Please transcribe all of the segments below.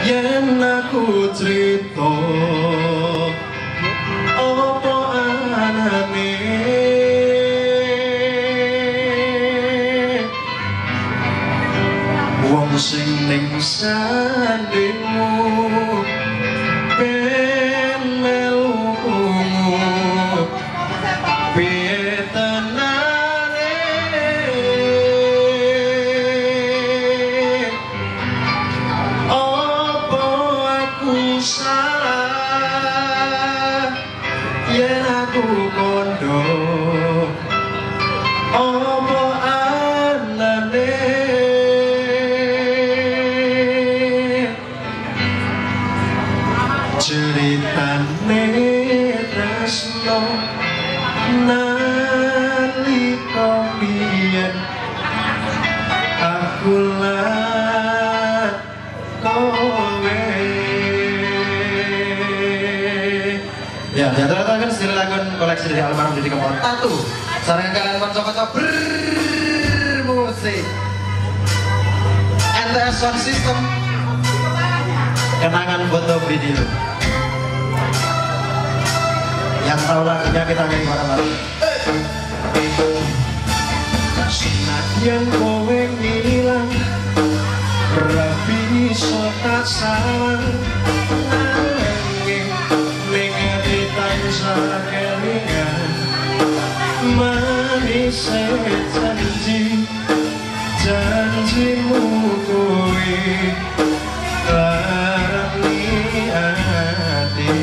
yen aku cerita apa anane wong sing ning sandingmu ben melumu piye tenane apa aku salah yen aku kondo apa anane ceritane tresno nalika biyen aku lan kowe ya diatur-aturkan sedherek lagun koleksi dari almarhum Didi Kempot Tatu sareng kalian kanca-kanca bermusik NTS Sound System kenangan foto video yang tahu lagunya kita nyanyi bareng-bareng. Senadyan kowe ngilang rapi iso tak salah nanging ning ati tansah kelingan manis janjimu kowe larani ati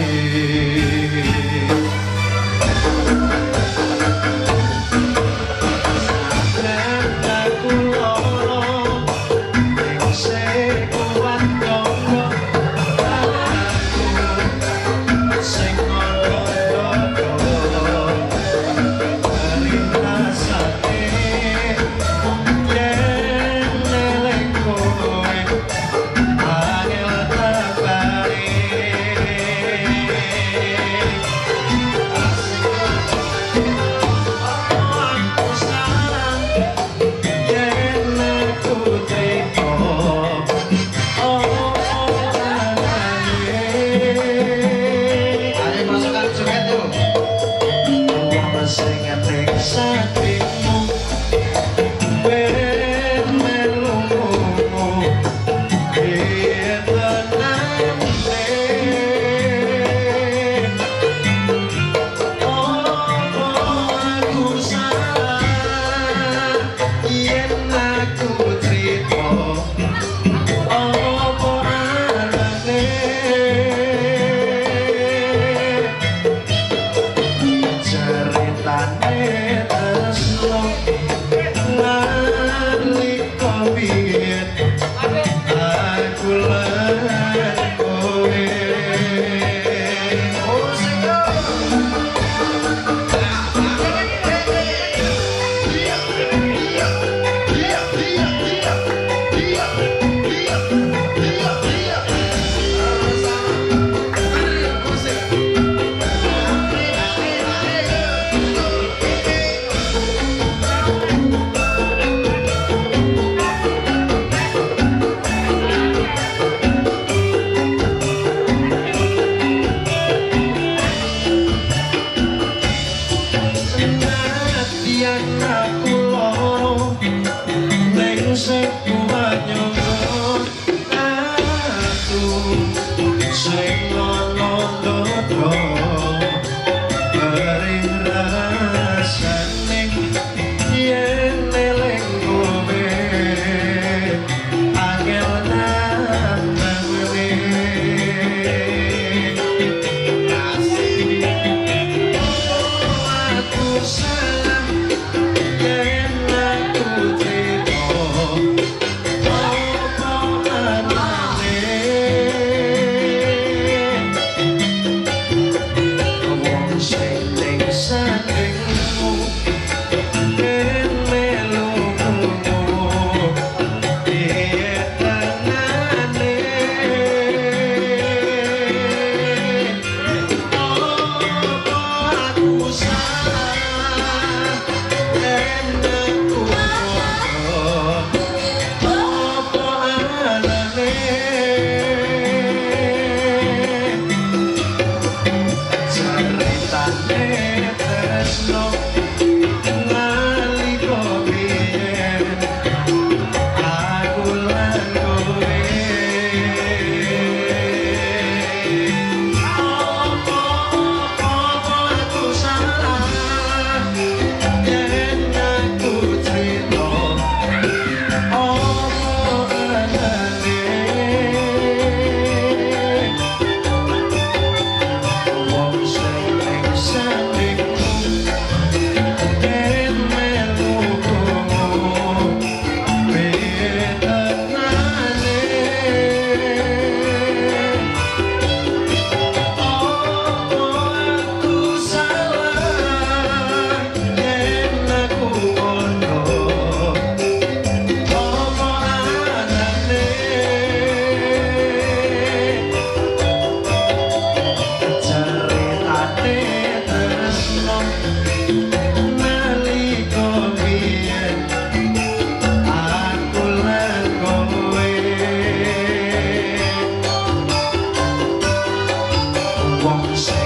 ngomong